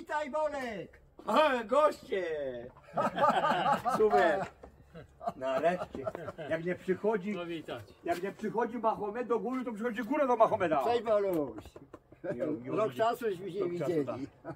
Witaj, Bolek! A, goście! Super! Nareszcie. Jak nie przychodzi Mahomet do góry, to przychodzi góra do Mahomeda. Cześć, Boluś! Rok czasu żeśmy się widzieli.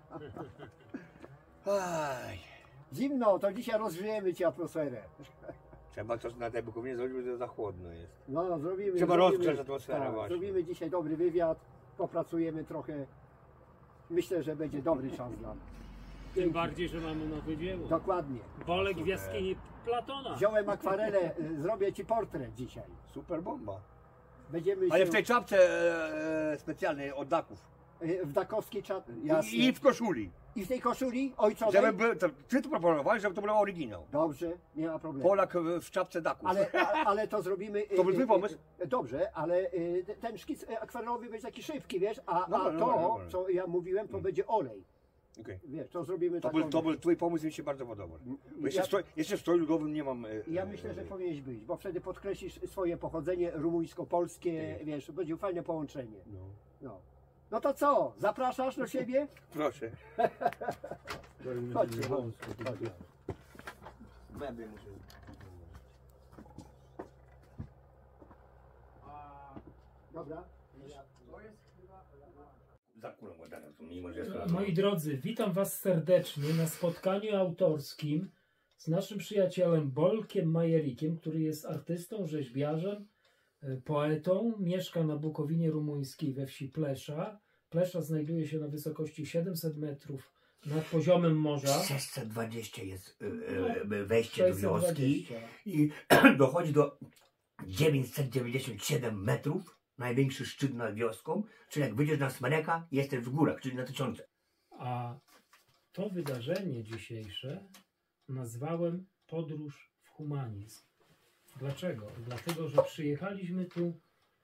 Aj. Zimno, to dzisiaj rozgrzejemy ci atmosferę. Trzeba coś na tej Bukowinie zrobić, bo to za chłodno jest. No, zrobimy. Trzeba rozgrzać atmosferę tak, właśnie. zrobimy dzisiaj dobry wywiad, popracujemy trochę. Myślę, że będzie dobry czas dla nas. Tym bardziej, że mamy nowe dzieło. Dokładnie. Bolek w jaskini Platona. Wziąłem akwarelę, zrobię ci portret dzisiaj. Super bomba. Będziemy Ale się w tej czapce specjalnej od daków. w dakowskiej czapce. I w koszuli. I w tej koszuli ojcowej? Żeby był, ty to proponowałeś, żeby to był oryginał. Dobrze, nie ma problemu. Polak w czapce daków. Ale to zrobimy. To był twój pomysł? Dobrze, ale ten szkic akwarelowy będzie taki szybki, wiesz, a Dobra, to, dobra. co ja mówiłem, to będzie olej. Okay. Wiesz, to zrobimy To taką... był twój pomysł, mi się bardzo podobał. Bo Ja- jeszcze w stroju ludowym nie mam... Ja myślę, że powinieneś być, bo wtedy podkreślisz swoje pochodzenie rumuńsko-polskie, wiesz, będzie fajne połączenie. No. No to co, zapraszasz do siebie? Proszę. Chodźcie, Meble muszę... Dobra. Za kulą go teraz, mimo że jest... Moi drodzy, witam Was serdecznie na spotkaniu autorskim z naszym przyjacielem Bolkiem Majerikiem, który jest artystą, rzeźbiarzem, poetą. Mieszka na Bukowinie Rumuńskiej we wsi Plesza. Plesza znajduje się na wysokości 700 metrów nad poziomem morza. 620 jest wejście do wioski 620. i dochodzi do 997 metrów, największy szczyt nad wioską, czyli jak wyjdziesz na Smereka, jesteś w górach, czyli na tysiące. A to wydarzenie dzisiejsze nazwałem Podróż w humanizm. Dlaczego? Dlatego, że przyjechaliśmy tu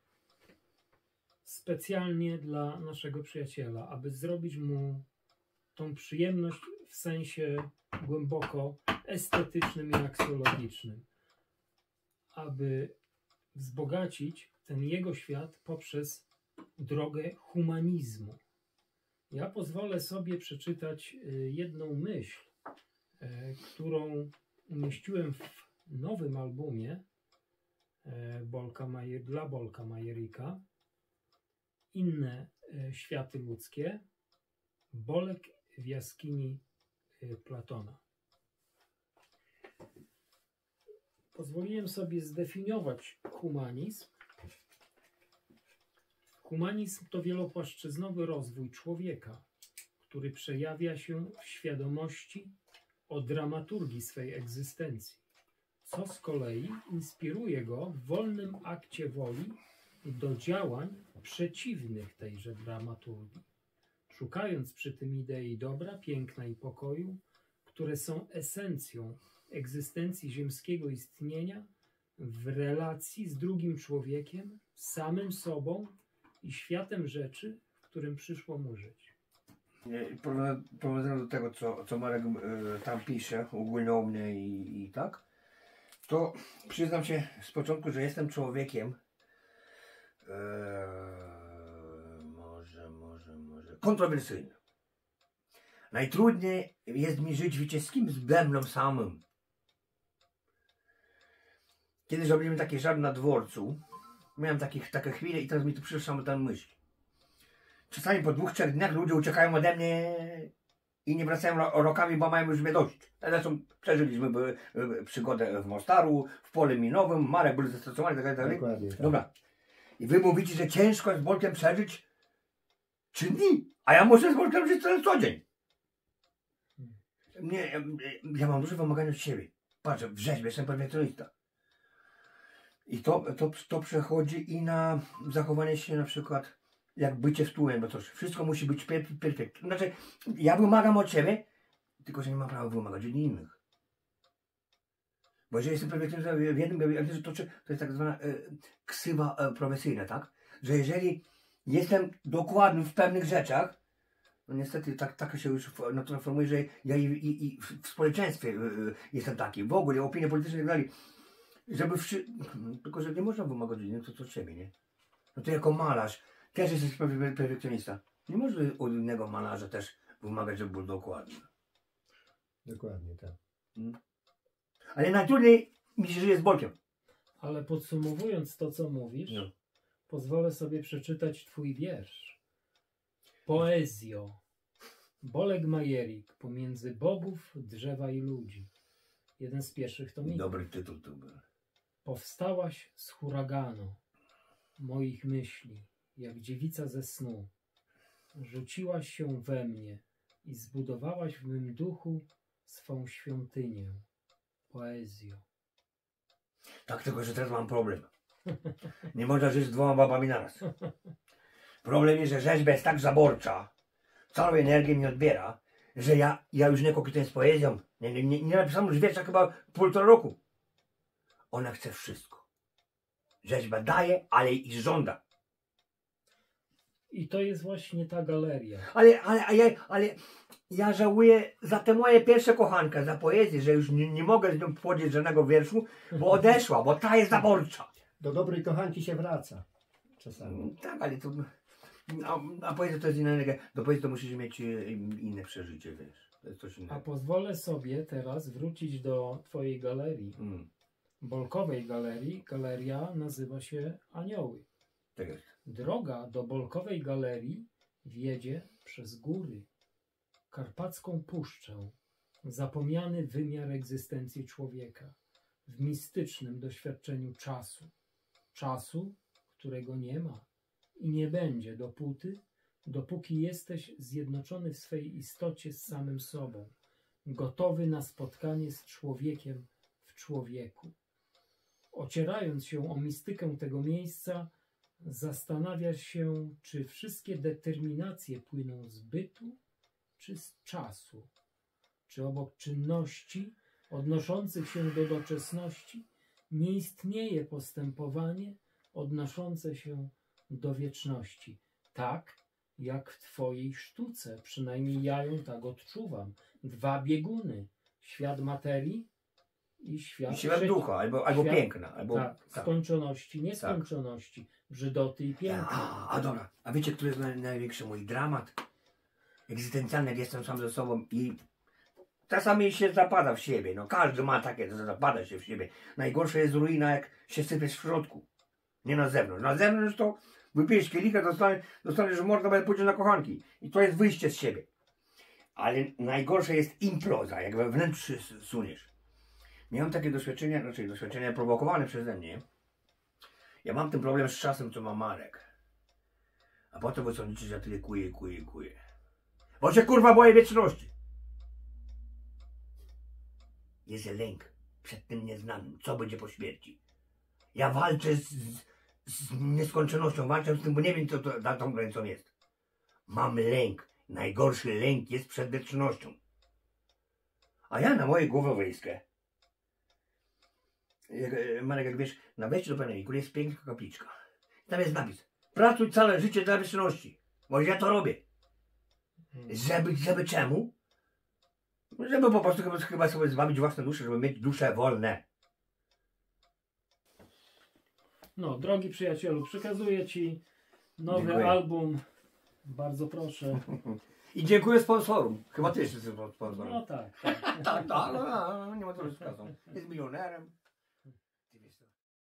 specjalnie dla naszego przyjaciela, aby zrobić mu tą przyjemność w sensie głęboko estetycznym i aksjologicznym, aby wzbogacić ten jego świat poprzez drogę humanizmu. Ja pozwolę sobie przeczytać jedną myśl, którą umieściłem w nowym albumie dla Bolka Majerika. Inne światy ludzkie. Bolek w jaskini Platona. Pozwoliłem sobie zdefiniować humanizm. Humanizm to wielopłaszczyznowy rozwój człowieka, który przejawia się w świadomości o dramaturgii swej egzystencji, co z kolei inspiruje go w wolnym akcie woli do działań przeciwnych tejże dramaturgii, szukając przy tym idei dobra, piękna i pokoju, które są esencją egzystencji ziemskiego istnienia w relacji z drugim człowiekiem, samym sobą i światem rzeczy, w którym przyszło mu żyć. Prowadząc do tego, co Marek tam pisze, ogólnie o mnie i tak, to przyznam się z początku, że jestem człowiekiem może kontrowersyjnym. Najtrudniej jest mi żyć, wiecie, z kim? Ze mną samym. Kiedyś robiliśmy taki żart na dworcu, miałem takie chwile i teraz mi tu przyszła ta myśl. Czasami po 2-3 dniach ludzie uciekają ode mnie i nie wracają rokami, bo mają już mnie dość. Zresztą przeżyliśmy przygodę w Mostaru, w pole minowym, Marek był zastosowany, tak dalej. Dokładnie, tak. Dobra. I wy mówicie, że ciężko z Bolkiem przeżyć 3 dni, a ja muszę z Bolkiem żyć co dzień. Ja mam duże wymagania od siebie. Patrzę, w rzeźbie jestem perfekcjonista. I to przechodzi i na zachowanie się na przykład jak bycie w tłumie, bo to wszystko musi być perfekt. Znaczy, ja wymagam od siebie, tylko że nie mam prawa wymagać od innych. Bo jeżeli jestem perfekcjonistą w jednym, to jest tak zwana ksywa profesyjna, tak? Że jeżeli jestem dokładny w pewnych rzeczach, no niestety tak się już transformuje, że ja i w społeczeństwie jestem taki, w ogóle opinie polityczne i tak dalej. Tylko że nie można wymagać od innych, to od siebie, nie? No to jako malarz też jesteś perfekcjonista. Nie możesz od innego malarza też wymagać, żeby było dokładne. Dokładnie tak. Ale najtrudniej mi się żyje z Bolkiem. Ale podsumowując to, co mówisz, No. pozwolę sobie przeczytać twój wiersz. Poezjo. Bolek Majerik. Pomiędzy bogów, drzewa i ludzi. Jeden z pierwszych tomików. Dobry tytuł to był. Powstałaś z huraganu moich myśli, jak dziewica ze snu. Rzuciłaś się we mnie i zbudowałaś w mym duchu swą świątynię. Poezjo. Tak, tylko że teraz mam problem. Nie można żyć z 2 babami naraz. Problem jest, że rzeźba jest tak zaborcza, całą energię mi odbiera, że ja już nie kokietuję z poezją. Nie napisałem już wiersza chyba 1,5 roku. Ona chce wszystko. Rzeźba daje, ale i żąda. I to jest właśnie ta galeria. Ale ja żałuję za tę moje pierwsze kochankę, za poezję, że już nie mogę z nią podjąć żadnego wierszu, bo odeszła, bo ta jest zaborcza. Do dobrej kochanki się wraca. Czasami. Tak, ale to... A poezja to jest inna energia. Do poezji to musisz mieć inne przeżycie, wiesz. To jest coś A innego. pozwolę sobie teraz wrócić do twojej galerii. Bolkowej galerii. Galeria nazywa się Anioły. Tak jest. Droga do Bolkowej galerii wiedzie przez góry, Karpacką Puszczę, zapomniany wymiar egzystencji człowieka, w mistycznym doświadczeniu czasu. Czasu, którego nie ma i nie będzie dopóki jesteś zjednoczony w swej istocie z samym sobą, gotowy na spotkanie z człowiekiem w człowieku. Ocierając się o mistykę tego miejsca, zastanawiasz się, czy wszystkie determinacje płyną z bytu, czy z czasu, czy obok czynności odnoszących się do doczesności nie istnieje postępowanie odnoszące się do wieczności. Tak jak w twojej sztuce, przynajmniej ja ją tak odczuwam. 2 bieguny, świat materii i świat ducha, albo świat, piękna. Albo, tak, skończoności, nieskończoności, brzydoty i piękna. A dobra, a wiecie, który jest największy mój dramat? Egzystencjalny, jak jestem sam ze sobą i czasami się zapada w siebie. No każdy ma takie, że zapada się w siebie. Najgorsze jest ruina, jak się sypiesz w środku. Nie na zewnątrz. Na zewnątrz to wypijesz kielicha, dostaniesz mordę, bo pójdziesz na kochanki. I to jest wyjście z siebie. Ale najgorsze jest imploza, jak wewnątrz się suniesz. Miałem takie doświadczenia, znaczy doświadczenia prowokowane przeze mnie. Ja mam ten problem z czasem, co ma Marek. A potem wy sądzicie, że ja tyle kuję. Bo się kurwa boję wieczności. Jest lęk przed tym nieznanym, co będzie po śmierci. Ja walczę z nieskończonością, walczę z tym, bo nie wiem, co to za tą granicą jest. Mam lęk. Najgorszy lęk jest przed wiecznością. A ja na mojej głowę wejskę. Marek, jak wiesz, na wejściu do Panieniku jest piękna kapliczka. Tam jest napis: pracuj całe życie dla wieczności. Bo ja to robię. Żeby czemu? Żeby po prostu chyba sobie zbawić własne dusze, żeby mieć dusze wolne. No, drogi przyjacielu, przekazuję ci nowy Dziękuję. album. Bardzo proszę. I dziękuję sponsorom. Chyba ty jesteś sponsorem. No tak. Tak, nie ma co z kasą. Jest milionerem.